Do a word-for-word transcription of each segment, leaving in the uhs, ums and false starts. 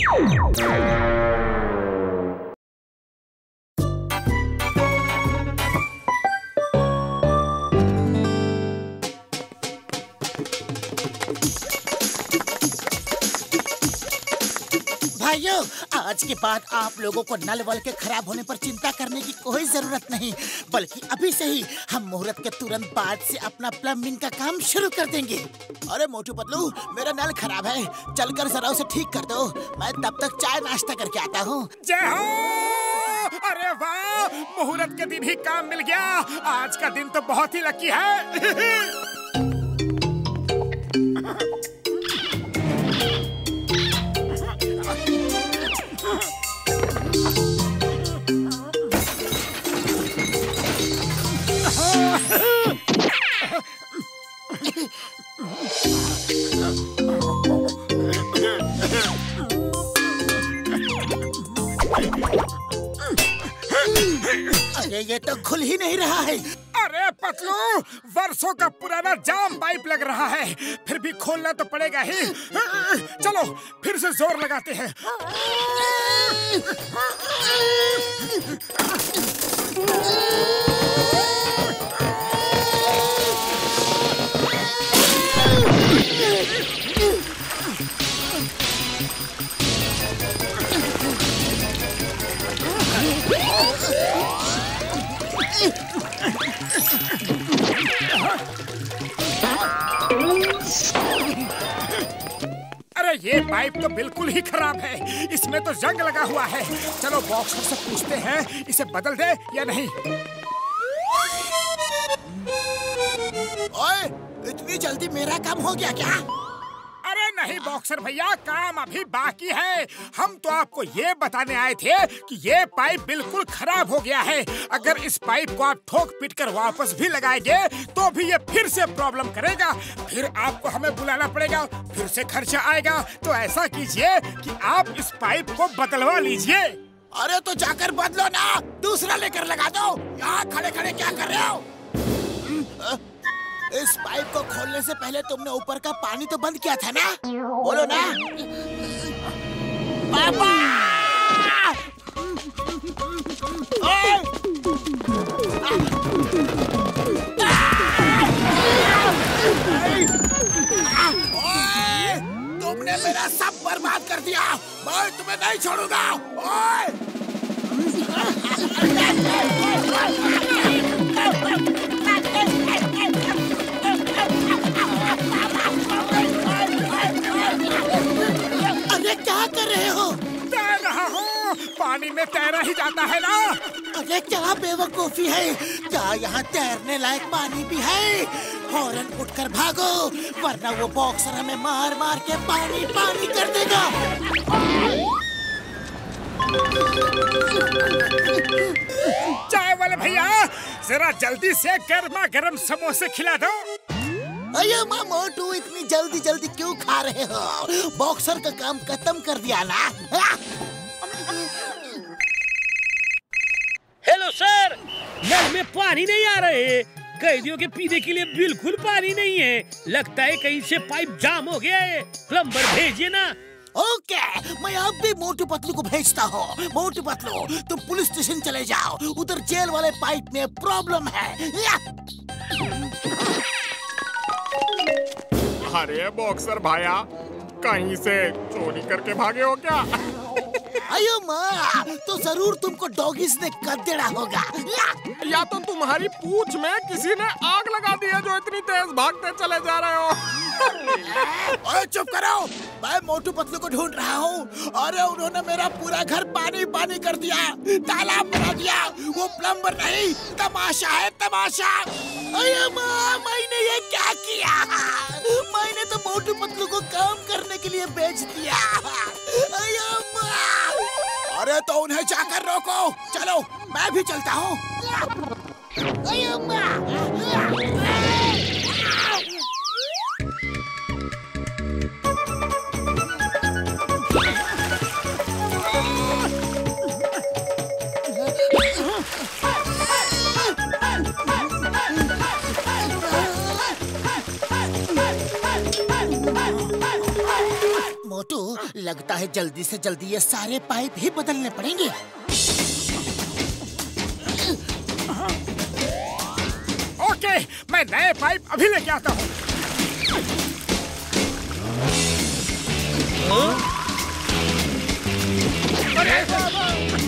भाइयों, आज के बाद आप लोगों को नल वल के खराब होने पर चिंता करने की कोई जरूरत नहीं, बल्कि अभी से ही हम मुहूर्त के तुरंत बाद से अपना प्लम्बिंग का काम शुरू कर देंगे। अरे मोटू पतलू, मेरा नल खराब है, चलकर जरा उसे ठीक कर दो। मैं तब तक चाय नाश्ता करके आता हूँ। जय हो! अरे वाह, मुहूर्त के दिन ही काम मिल गया। आज का दिन तो बहुत ही लकी है। अरे ये तो खुल ही नहीं रहा है। अरे पतलू, वर्षों का पुराना जाम पाइप लग रहा है, फिर भी खोलना तो पड़ेगा ही। चलो फिर से जोर लगाते हैं। अरे ये पाइप तो बिल्कुल ही खराब है, इसमें तो जंग लगा हुआ है। चलो बॉक्सर से पूछते हैं इसे बदल दे या नहीं। ओए, इतनी जल्दी मेरा काम हो गया क्या? अरे नहीं बॉक्सर भैया, काम अभी बाकी है। हम तो आपको ये बताने आए थे कि ये पाइप बिल्कुल खराब हो गया है। अगर इस पाइप को आप ठोक पीट कर वापस भी लगाएंगे तो भी ये फिर से प्रॉब्लम करेगा। फिर आपको हमें बुलाना पड़ेगा, फिर से खर्चा आएगा। तो ऐसा कीजिए कि आप इस पाइप को बदलवा लीजिए। अरे तो जाकर बदलो ना, दूसरा लेकर लगा दो। यहाँ खड़े खड़े क्या कर रहे हो? इस पाइप को खोलने से पहले तुमने ऊपर का पानी तो बंद किया था ना? बोलो ना। पापा! ओए! ओए! तुमने मेरा सब बर्बाद कर दिया। मैं तुम्हें नहीं छोड़ूंगा। ओए! अरे क्या कर रहे हो? तैर रहा हूँ, पानी में तैरा ही जाता है ना। अरे क्या बेवकूफी है, क्या यहाँ तैरने लायक पानी भी है? फौरन उठकर भागो, वरना वो बॉक्सर हमें मार मार के पानी पानी कर देगा। चाय वाले भैया, जरा जल्दी से गर्मा गर्म समोसे खिला दो। अयो माँ मोटू, इतनी जल्दी जल्दी क्यों खा रहे हो? बॉक्सर का काम खत्म कर दिया ना। हेलो सर, नल में पानी नहीं आ रहे। कैदियों के पीने के लिए बिल्कुल पानी नहीं है। लगता है कहीं से पाइप जाम हो गया है। प्लम्बर भेजिए ना। ओके, मैं अब भी मोटू पतलू को भेजता हूँ। मोटू पतलू, तुम पुलिस स्टेशन चले जाओ, उधर जेल वाले पाइप में प्रॉब्लम है। अरे बॉक्सर भाया, कहीं से चोरी करके भागे हो क्या? अयो माँ, तो जरूर तुमको डॉगीज ने कद्देड़ा होगा। या तो तुम्हारी पूंछ में किसी ने आग लगा दी है जो इतनी तेज भागते चले जा रहे हो। ओए चुप करो, मैं मोटू पतलू को ढूंढ रहा हूँ। अरे उन्होंने मेरा पूरा घर पानी पानी कर दिया, तालाब बना दिया। वो प्लम्बर नहीं, तमाशा है तमाशा। अरे माँ, मैंने ये क्या किया? मैंने तो मोटू पतलू को काम करने के लिए बेच दिया। अरे माँ! अरे तो उन्हें जाकर रोको। चलो मैं भी चलता हूँ। अरे माँ! मोटू, लगता है जल्दी से जल्दी ये सारे पाइप ही बदलने पड़ेंगे। ओके, मैं नए पाइप अभी लेके आता हूँ। अरे बाबा!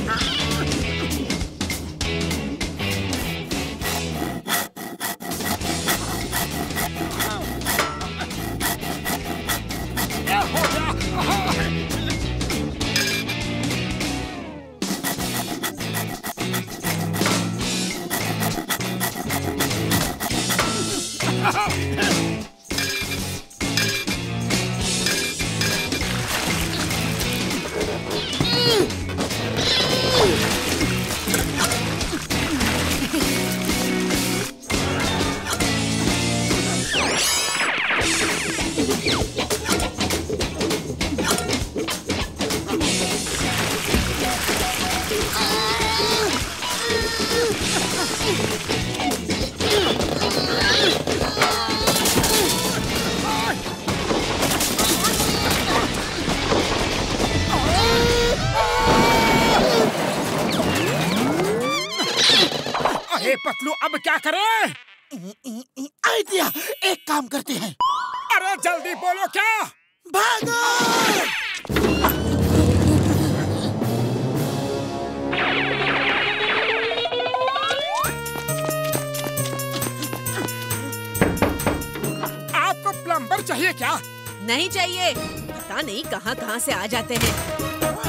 पतलू, अब क्या करें? आइडिया, एक काम करते हैं। अरे जल्दी बोलो, क्या? भागो! आपको प्लम्बर चाहिए क्या? नहीं चाहिए, पता नहीं कहाँ कहाँ से आ जाते हैं।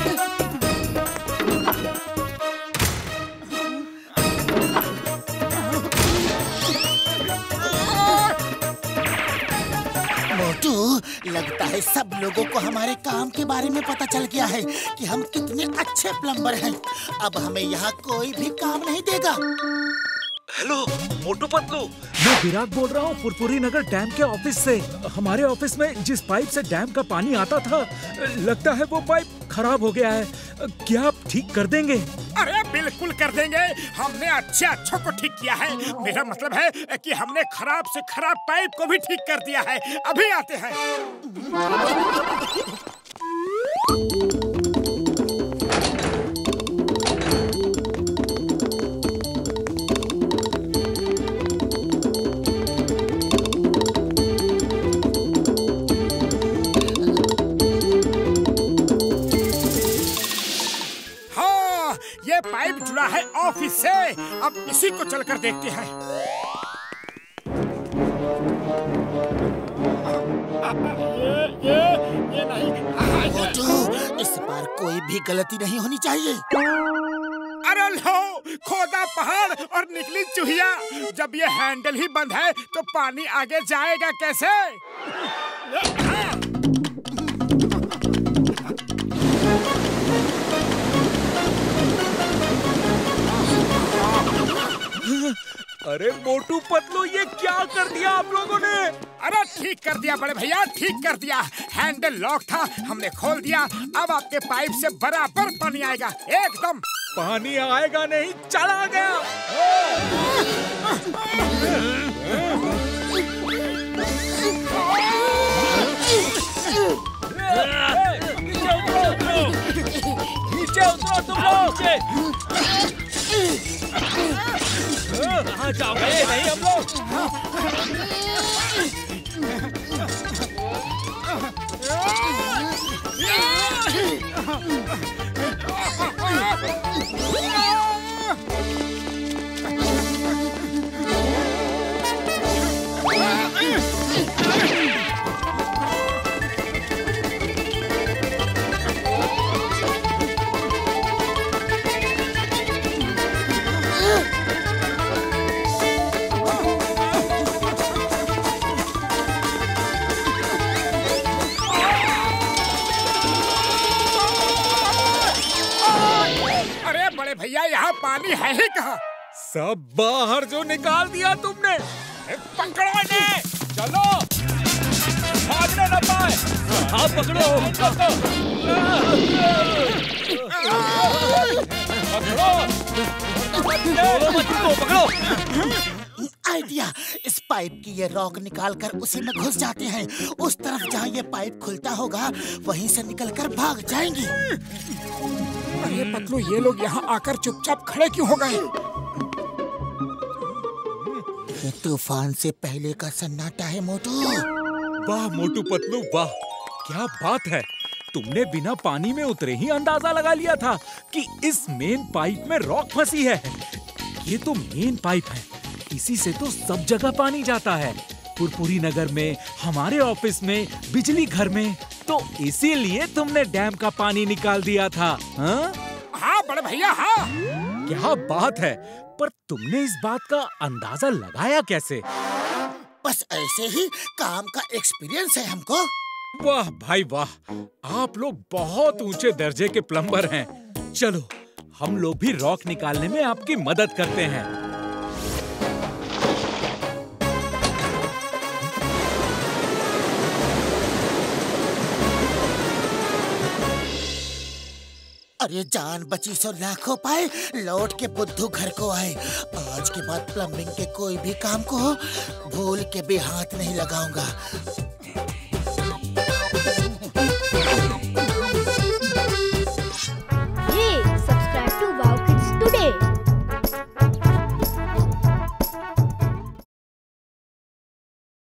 लगता है सब लोगों को हमारे काम के बारे में पता चल गया है कि हम कितने अच्छे प्लम्बर हैं। अब हमें यहाँ कोई भी काम नहीं देगा। हेलो मोटू पतलू, मैं विराट बोल रहा हूँ पुरपुरी नगर डैम के ऑफिस से। हमारे ऑफिस में जिस पाइप से डैम का पानी आता था, लगता है वो पाइप खराब हो गया है। क्या आप ठीक कर देंगे? अरे बिल्कुल कर देंगे, हमने अच्छे अच्छों को ठीक किया है। मेरा मतलब है कि हमने खराब से खराब पाइप को भी ठीक कर दिया है। अभी आते हैं। ये पाइप जुड़ा है ऑफिस से, अब इसी को चलकर देखते हैं। ये ये ये नहीं। मोटू, इस बार कोई भी गलती नहीं होनी चाहिए। अरे लो, खोदा पहाड़ और निकली चूहिया। जब ये हैंडल ही बंद है तो पानी आगे जाएगा कैसे? अरे मोटू पतलू, ये क्या कर दिया आप लोगों ने? अरे ठीक कर दिया बड़े भैया, ठीक कर दिया। हैंडल लॉक था, हमने खोल दिया। अब आपके पाइप से बराबर पानी आएगा, एकदम। पानी आएगा नहीं, चला गया। नीचे उतरो तुम लोग। कहाँ जाओगे? नहीं हम लोग। भैया यहाँ पानी है ही कहाँ? सब बाहर जो निकाल दिया तुमने। पकड़ो इन्हें, चलो, भागने न पाए। हाँ पकड़ो, पकड़ो, पकड़ो, पकड़ो। आइडिया। इस पाइप की ये रॉक निकाल कर उसी में घुस जाते हैं। उस तरफ जहाँ ये पाइप खुलता होगा वहीं से निकलकर भाग जाएंगी। अरे पतलू, ये लोग यहाँ आकर चुपचाप खड़े क्यों हो गए? ये तूफान से पहले का सन्नाटा है मोटू। वाह मोटू पतलू वाह, क्या बात है। तुमने बिना पानी में उतरे ही अंदाजा लगा लिया था कि इस मेन पाइप में रॉक फंसी है। ये तो मेन पाइप है, इसी से तो सब जगह पानी जाता है। पुरपुरी नगर में, हमारे ऑफिस में, बिजली घर में। तो इसीलिए तुमने डैम का पानी निकाल दिया था। हाँ हाँ बड़े भैया, हाँ। क्या बात है, पर तुमने इस बात का अंदाजा लगाया कैसे? बस ऐसे ही, काम का एक्सपीरियंस है हमको। वाह भाई वाह, आप लोग बहुत ऊंचे दर्जे के प्लम्बर हैं। चलो हम लोग भी रॉक निकालने में आपकी मदद करते हैं। अरे जान बची सो लाखों पाए, लौट के बुद्धू घर को आए। आज के बाद प्लम्बिंग के कोई भी काम को भूल के भी हाथ नहीं लगाऊंगा।